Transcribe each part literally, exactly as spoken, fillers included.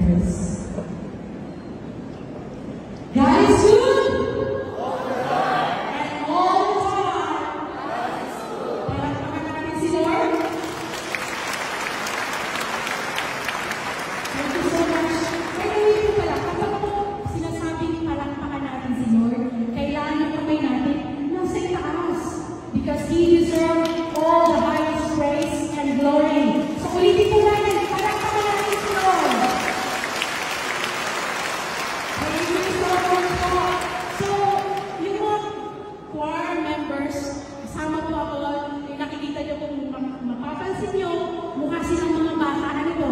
members. God is good! And all the time. Palakpakan natin si Lord. Thank you so much. Kaya hindi ko pala, kapag po sinasabing palakpakan natin si Lord, kailangan yung kamay natin nasa itaas. Because He deserves all the highest praise and glory. So ulitin po natin, palakpakan natin si Lord. Thank you so much po. So, yung mga choir members, kasama po ako, yung nakikita niyo kung mapapansin niyo, mukha silang mga bata. Ano ito?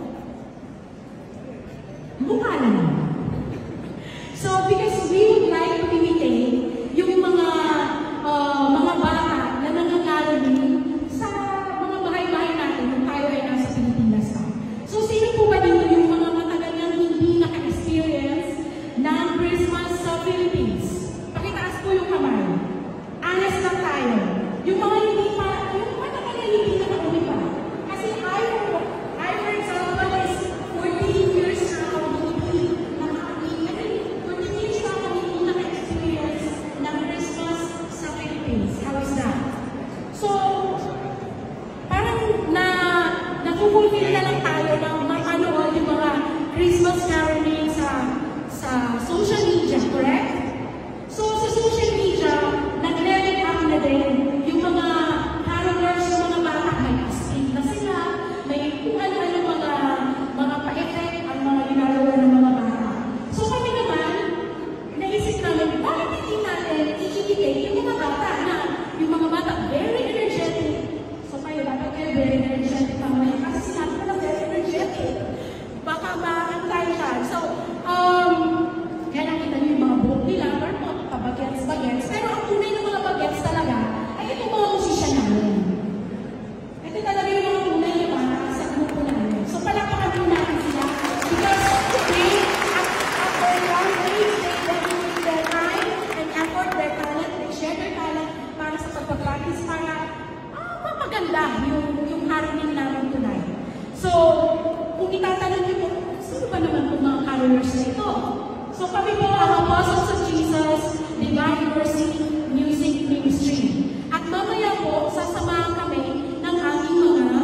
Mukha lang. So, because we would like to imitate yung mga uh, mga bata na nangangaroon sa mga bahay-bahay natin kung tayo ay nasa Pilipinas na. So, sino po ba dito yung mga matagal nang hindi naka-experience ng Christmas sa Philippines? Pakitaas po yung kamay. Honest lang tayo. Yung mga hindi pa, yung matagal na hindi nakauwi pa. Kasi I, I for example, is fourteen years na ako hindi nakauwi. fourteen years na ako hindi naka-experience ng Christmas sa Philippines. How is that? So, parang na napupulfil na lang tayo ng mapanood yung mga Christmas caroling sa sa social media, correct? So, sa social media, nag-level up na din yung mga carolers, yung mga bata, may astig na sila, may kung ano-ano mga mga pa-effect ang mga ginagawa ng mga bata. So, kami naman, naisip namin, bakit hindi natin i-imitate yung mga bata na yung mga bata very energetic. So, kayo, dapat kayo very energetic naman. Kasi sinabi ko na very energetic. Baka maantay siya. So, um, kaya nakita niyo yung mga buhok nila, pero pabagets-bagets. Pero ang tunay ng mga bagets talaga, ay itong mga musician namin. Ito talaga yung mga tunay na bata sa grupo namin. So, palakpakan din natin sila. Because today, at their young age, they dedicate their time and effort, their talent, they share their talent para sa pagpapractice, para ah, mapaganda yung, yung harunin namin tonight. So, kung itatanong niyo po, sino ba naman itong mga carolers na ito? So, kami po ang Apostles of Jesus Divine Mercy Music Ministry. At mamaya po, sasamahan kami ng aming mga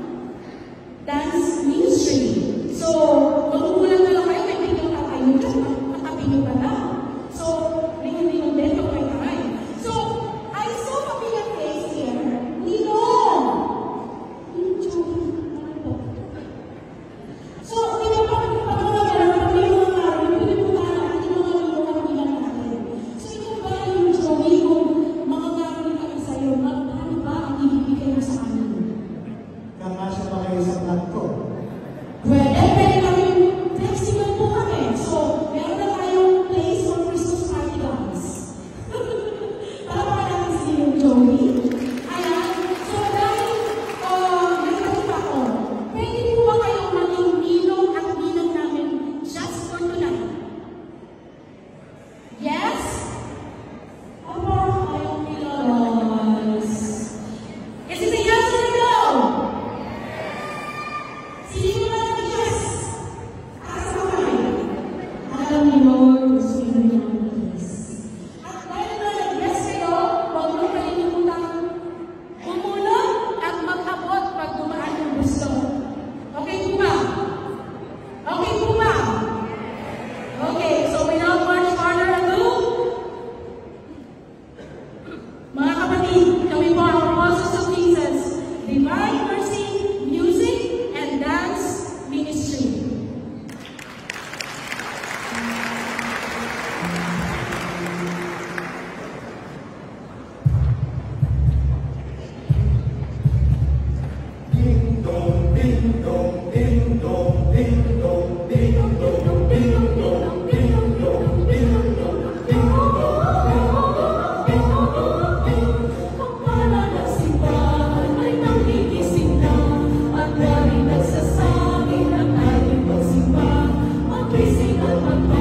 dance ministry. So, magugulang na lang kayo, may biglang tatayo dyan, matabi nyo ba na? So, lingon-lingon din, ito kayo tayo. So, I saw familiar face here. Ninong! So, di ba pa kami pagkakagalan kami yung mga karo, yung pinipuntahan natin yung mga ninong na kanilang natin. So, ito ba yung Joey kung mga karo kami sa'yo, ano ba ang ibibigay mo sa amin? Kakasya pa kayo sa vlog ko. Pwede, pwede kami flexible po kami. So, meron na tayong place for Christmas party dance. Para pa natin si Joey. Ayan. So, dahil uh, may tanong pa ako, pwede po ba kayong maging ninong at ninong namin just for tonight? Yes? O parang ayaw nila. Is it a yes or a no? Sino na natin yes? Asa ka kayo? Alam ni Lord, sino niya ang yes. At dahil na nag-yes kayo, huwag mo kalimutan kumunod at mag-abot pag dumaan yung gusto. Okay po ba? Okay po ba? Okay, so without much further ado, mga kapatid, kami po ang Apostles of Jesus Divine Mercy Music and Dance Ministry. Ding dong, ding dong, ding dong, ding dong, ding dong, ding dong, ding dong, ding dong, ding dong. Para ng simbahan ay nangigising na at maring nagsasabi na tayo'y magsimba, magising at magpapalala.